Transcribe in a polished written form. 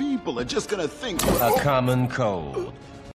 People are just gonna think... A common cold.